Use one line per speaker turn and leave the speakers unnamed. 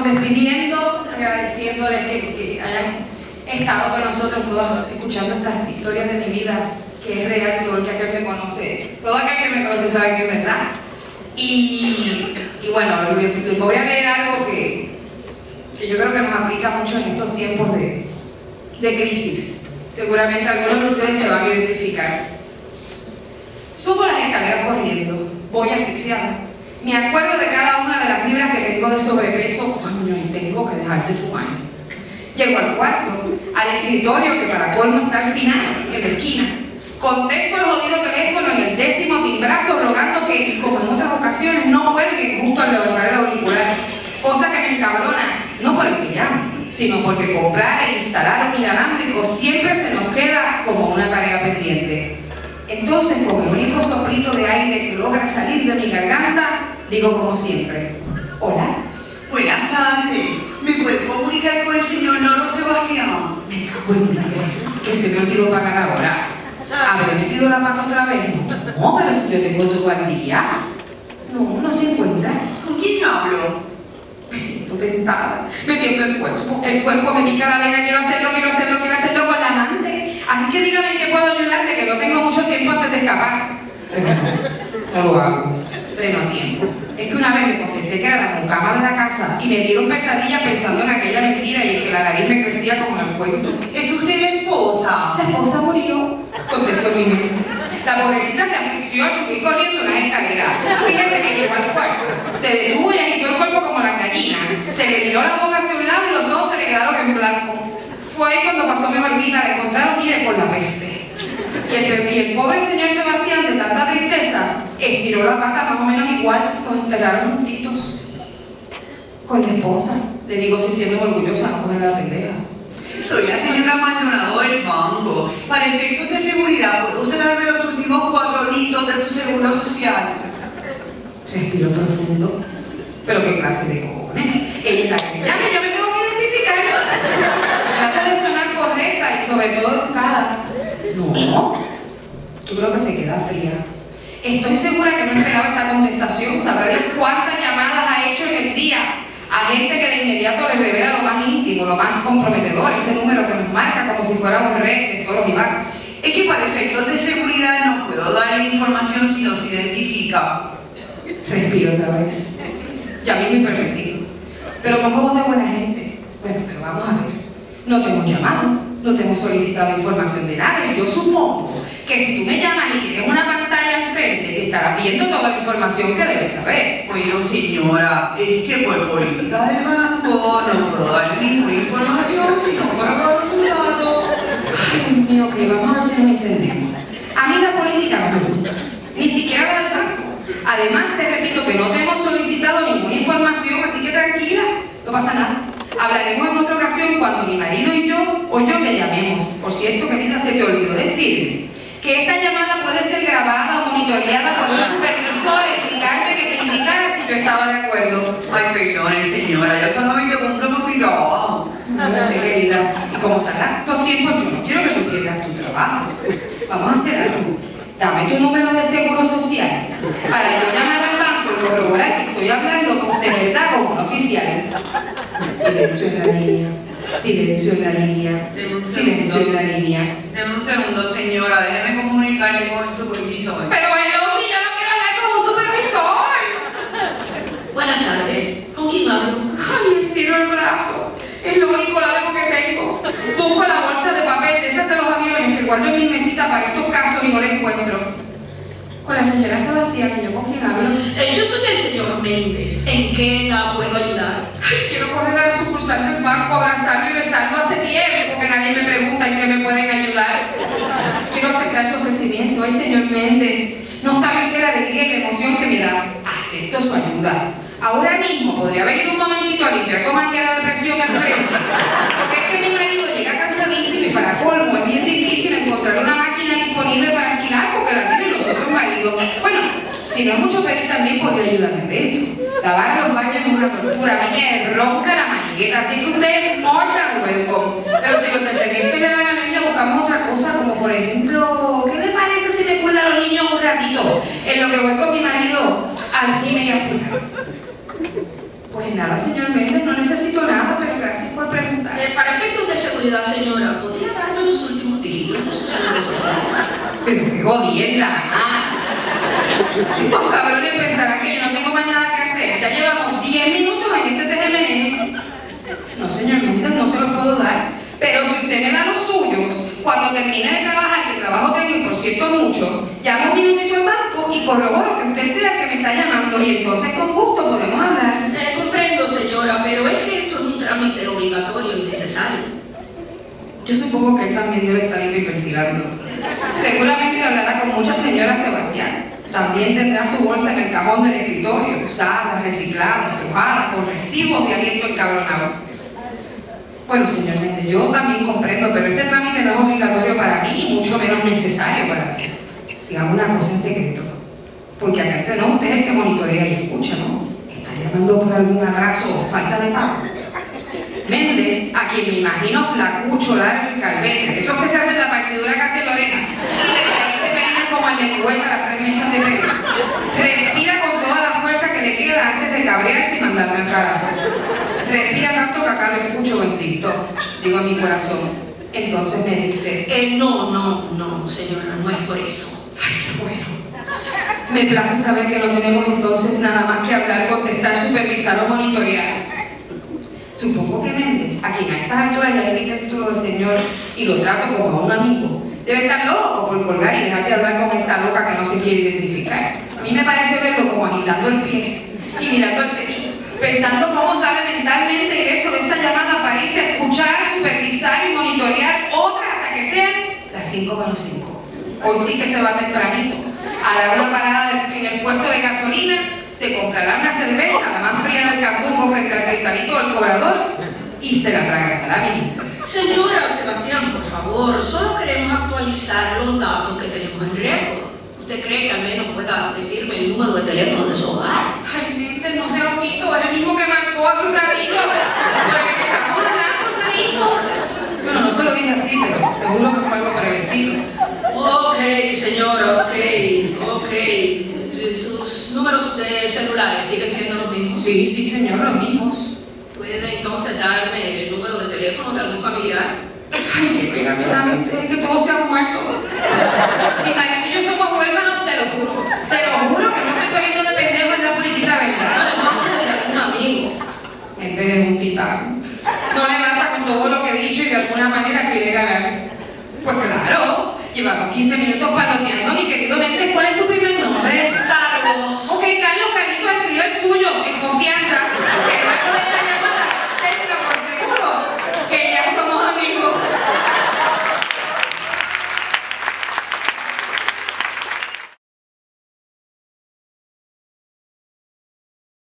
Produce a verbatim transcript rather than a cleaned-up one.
vamos despidiendo, agradeciéndoles que, que hayan estado con nosotros todos escuchando estas historias de mi vida, que es real, y todo el que aquel me conoce, todo aquel que me conoce sabe que es verdad. Y, y bueno, les, les voy a leer algo que, que yo creo que nos aplica mucho en estos tiempos de, de crisis. Seguramente algunos de ustedes se van a identificar. Subo las escaleras corriendo, voy asfixiada. Me acuerdo de cada una de las libras que tengo de sobrepeso, coño, y tengo que dejar de fumar. Llego al cuarto, al escritorio que para colmo está al final, en la esquina. Contesto el jodido teléfono en el décimo timbrazo rogando que, como en otras ocasiones, no cuelgue justo al levantar el auricular. Cosa que me encabrona, no por el que llamo, sino porque comprar e instalar un inalámbrico siempre se nos queda como una tarea pendiente. Entonces, como el único soplito de aire que logra salir de mi garganta, digo como siempre, hola.
Buenas tardes, ¿me puedes comunicar con el señor Noro Sebastián?
Me cago en Dios, que se me olvidó pagar ahora. ¿Habré metido la pata otra vez? No, pero si yo tengo todo al día. No, no se encuentra.
¿Con quién hablo?
Me siento tentada, me tiembla el cuerpo, el cuerpo me pica la vena, quiero hacerlo, quiero hacerlo, quiero hacerlo con la amante. Así que dígame en qué puedo ayudarle, que no tengo mucho tiempo antes de escapar. Pero no, no lo hago, freno a tiempo. Es que una vez le contesté que era la mucama de la casa y me dieron pesadillas pensando en aquella mentira y en que la nariz me crecía como en el cuento.
¿Es usted la esposa?
La esposa murió, contestó en mi mente. La pobrecita se asfixió al subir corriendo unas escaleras. Fíjate que llegó al cuarto, se detuvo y agitó el cuerpo como la gallina. Se le miró la boca hacia un lado y los ojos se le quedaron en blanco. Fue ahí cuando pasó mejor vida, la encontraron, mire, por la peste. Y el, y el pobre señor Sebastián, de tanta tristeza, estiró la pata más o menos igual, los enterraron juntitos. Con la esposa, le digo sintiéndome orgullosa, no coger la pendeja.
Soy la señora Maldonado del banco. Para efectos de seguridad, ¿puede usted darme los últimos cuatro dígitos de su seguro social?
Respiro profundo. ¿Pero qué clase de cojones? Ella es la que me llama, yo me tengo que identificar. Trata de sonar correcta y sobre todo educada. No, yo creo que se queda fría. Estoy segura que no esperaba esta contestación. Sabrá Dios cuántas llamadas ha hecho en el día a gente que de inmediato le revela lo más íntimo, lo más comprometedor, ese número que nos marca como si fuéramos reces, todos los ivacas.
Es que para efectos de seguridad no puedo darle información si no se identifica.
Respiro otra vez. Ya mismo hiperventilo. Pero con ojos de buena gente. Bueno, pero vamos a ver. No te hemos llamado, no te hemos solicitado información de nada y yo supongo que si tú me llamas y tienes una pantalla enfrente, te estará pidiendo toda la información que debes saber.
Bueno, señora, es que por política de banco no puedo dar ninguna información si no corroboro sus datos.
Ay, Dios mío, que vamos a ver si no entendemos. A mí la política no me gusta, ni siquiera la del banco. Además, te repito que no te hemos solicitado ninguna información, así que tranquila, no pasa nada. Hablaremos en otra ocasión cuando mi marido y yo o yo te llamemos. Por cierto, querida, se te olvidó decirme que esta llamada puede ser grabada o monitoreada por un supervisor, explicarme que te indicara si yo estaba de acuerdo.
Ay, perdone, señora, yo solamente cumplo con mi trabajo.
No sé, querida, y como están los tiempos, yo no quiero que tú pierdas tu trabajo. Vamos a hacer algo. Dame tu número de seguro social para yo llamar al banco y corroborar que estoy hablando de verdad con un oficial. Silencio en la línea. Silencio en la línea. Silencio en la línea.
Deme un segundo, señora. Déjeme comunicarle con el supervisor.
Pero hello, si yo no quiero hablar con un supervisor.
Buenas tardes. ¿Con quién hablo?
Ay, estiro el brazo. Es lo único largo que tengo. Busco la bolsa de papel de esas de los aviones que guardo en mi mesita para estos casos y no la encuentro. Con la señora Sebastián, ¿y yo con quién hablo?
Eh, yo soy el señor Méndez. ¿En qué la puedo ayudar?
Ay, quiero correr a la sucursal del banco, abrazarlo y besarlo hace tiempo porque nadie me pregunta en qué me pueden ayudar. Quiero aceptar su ofrecimiento. Ay, señor Méndez, no saben qué la alegría y la emoción que me da. Acepto su ayuda. Ahora mismo podría venir un momentito a limpiar con manguera de presión al frente. Porque es que mi marido llega cansadísimo y para colmo es bien difícil encontrar una máquina disponible para alquilar porque la tienen los otros maridos. Bueno, si no es mucho pedir también podría ayudarme dentro. Lavar los baños es una tortura. A mí me ronca la maniqueta, así que usted es mortal welcome. Pero si los detergentes le dan alegría, buscamos otra cosa, como por ejemplo, ¿qué le parece si me cuida a los niños un ratito? En lo que voy con mi marido al cine y a cenar. Pues Pues nada, señor Méndez, no necesito nada, pero gracias por preguntar.
Eh, para efectos de seguridad, señora, ¿podría darme los últimos dígitos de su seguro social?
Pero qué jodienda, ¿ah? Estos cabrones pensarán que yo no tengo más nada que hacer. Ya llevamos diez minutos en este teje-meneje. No, señor Méndez, no se los puedo dar. Pero si usted me da los suyos, cuando termine de trabajar, que trabajo tengo y por cierto mucho, llamo un minutito al banco y corroboro que usted sea el que me está llamando y entonces con gusto podemos hablar.
Eh, comprendo, señora, pero es que esto es un trámite obligatorio y necesario.
Yo supongo que él también debe estar hiperventilando. Seguramente hablará con mucha señora Sebastián. También tendrá su bolsa en el cajón del escritorio, usada, reciclada, estrujada, con residuos de aliento encabronado. Bueno, señor Méndez, yo también comprendo, pero este trámite no es obligatorio para mí y mucho menos necesario para mí. Digamos una cosa en secreto, porque acá entre no, usted es el que monitorea y escucha, ¿no? Está llamando por algún atraso o falta de pago. Méndez, a quien me imagino flacucho, largo y calvete, esos que se hacen la partidura casi en la oreja, y de ahí se peinan como al lengüeta las tres mechas de pelo. Respira con toda la fuerza que le queda antes de cabrearse y mandarme al carajo. Respira tanto que acá lo escucho, bendito, digo en mi corazón. Entonces me dice,
Eh, no, no, no, señora, no es por eso.
ay, qué bueno. Me place saber que no tenemos entonces nada más que hablar, contestar, supervisar o monitorear. Supongo que Méndez, a quien a estas alturas ya le di el título de señor y lo trato como a un amigo, debe estar loco por colgar y dejar de hablar con esta loca que no se quiere identificar. A mí me parece verlo como agitando el pie y mirando al techo, pensando cómo sale mentalmente ileso de esta llamada para irse a escuchar, supervisar y monitorear otra hasta que sean las cinco menos cinco. Hoy sí que se va tempranito. Hará una parada en el puesto de gasolina, se comprará una cerveza, la más fría del cambungo frente al cristalito del cobrador y se la tragará, mi.
Señora Sebastián, por favor, solo queremos actualizar los datos que tenemos en récord. ¿Usted cree que al menos pueda decirme el número de teléfono de su hogar?
Ay, Méndez, no sea loquito, es el mismo que marcó hace un ratito, por el que estamos hablando, ese mismo. Bueno, no se lo dije así, pero te juro que fue algo por el estilo.
Ok, señora, ok, ok. ¿Sus números de celulares siguen siendo los mismos?
Sí, sí, señor, los mismos.
¿Puede entonces darme el número de teléfono de algún familiar?
Ay, qué pena me da, Méndez, que todos se han muerto. Mi marido y yo somos huérfanos, se lo juro. Se lo juro que no estoy cogiendo de pendejo en la puritita verdad.
Bueno, entonces de algún amigo.
Méndez es un titán. No le basta con todo lo que he dicho y de alguna manera quiere ganar. Pues claro, llevamos quince minutos paloteando, mi querido Méndez, ¿cuál es su primer